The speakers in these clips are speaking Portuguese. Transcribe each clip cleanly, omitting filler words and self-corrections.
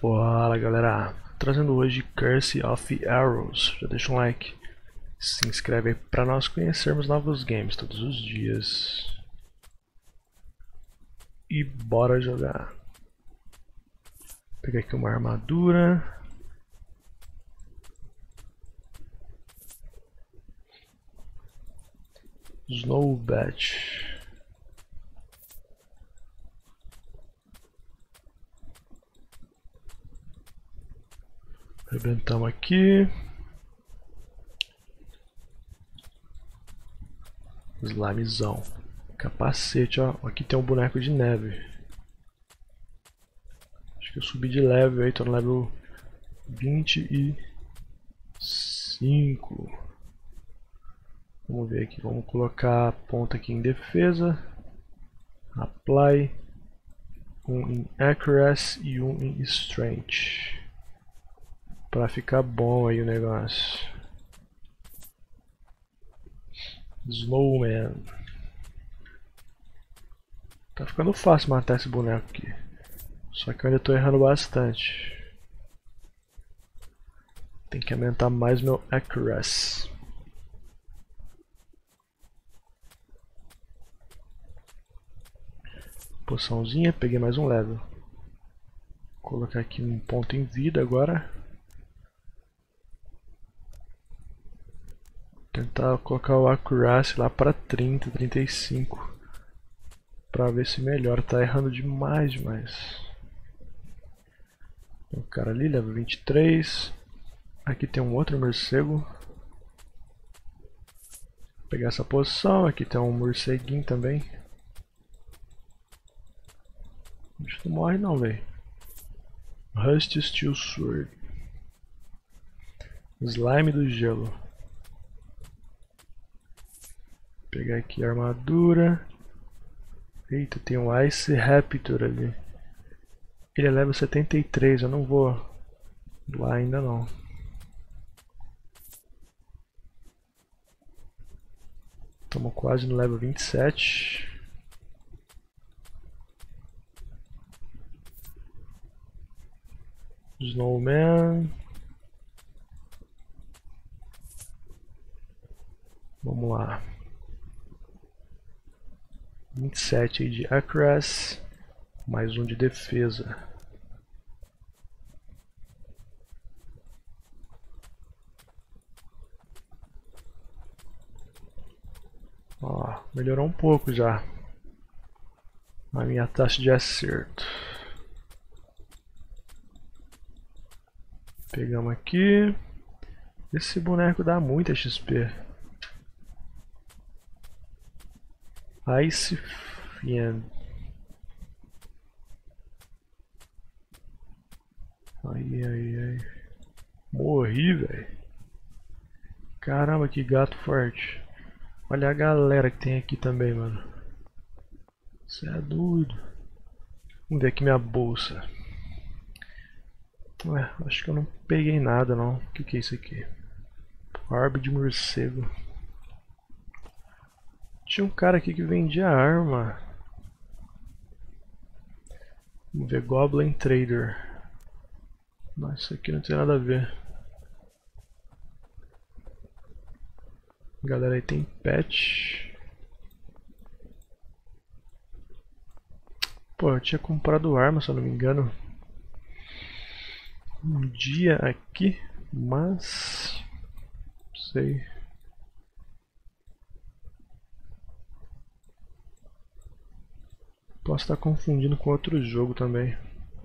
Fala galera, trazendo hoje Curse of Arrows. Já deixa um like, se inscreve aí para nós conhecermos novos games todos os dias. E bora jogar. Pegar aqui uma armadura. Snowbat. Arrebentamos aqui. Slimezão. Capacete, ó. Aqui tem um boneco de neve. Acho que eu subi de level aí, tô no level 25. Vamos ver aqui, vamos colocar a ponta aqui em defesa. Apply. Um em Accuracy e um em Strength. Pra ficar bom aí o negócio. Snowman. Tá ficando fácil matar esse boneco aqui. Só que eu ainda tô errando bastante. Tem que aumentar mais meu Accuracy. Poçãozinha, peguei mais um level. Vou colocar aqui um ponto em vida agora. Tentar colocar o Accuracy lá para 30, 35. Pra ver se melhora. Tá errando demais. Tem um cara ali, level 23. Aqui tem um outro morcego. Vou pegar essa poção. Aqui tem um morceguinho também. Acho que não morre não, velho. Rust Steel Sword. Slime do gelo. Vou pegar aqui a armadura. Eita, tem um Ice Raptor ali. Ele é level 73, eu não vou lá ainda não. Estamos quase no level 27. Snowman. Vamos lá. 27 aí de Accuracy. Mais um de defesa. Ó, melhorou um pouco já a minha taxa de acerto. Pegamos aqui. Esse boneco dá muita XP. Ice Fiend. Ai. Morri, velho. Caramba, que gato forte. Olha a galera que tem aqui também, mano. Você é doido. Vamos ver aqui minha bolsa. Ué, acho que eu não peguei nada não. O que é isso aqui? Orbe de morcego. Tinha um cara aqui que vendia arma. Vamos ver, Goblin Trader. Mas isso aqui não tem nada a ver. Galera, aí tem pet. Pô, eu tinha comprado arma, se eu não me engano, um dia aqui, mas não sei. Posso estar confundindo com outro jogo também.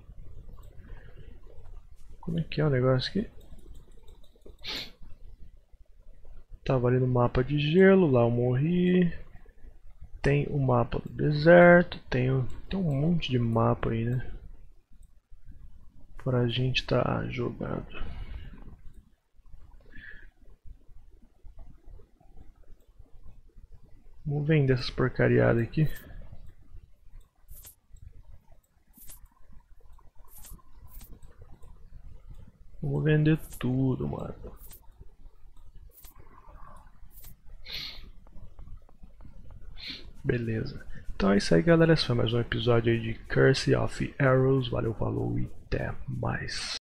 Como é que é o negócio aqui? Tava ali no mapa de gelo, lá eu morri. Tem o mapa do deserto, tem um monte de mapa aí, né? Pra gente tá jogando. Vamos vender essas porcariadas aqui. Vamos vender tudo, mano. Beleza. Então é isso aí, galera. Esse foi mais um episódio aí de Curse of Arrows. Valeu, falou e até mais.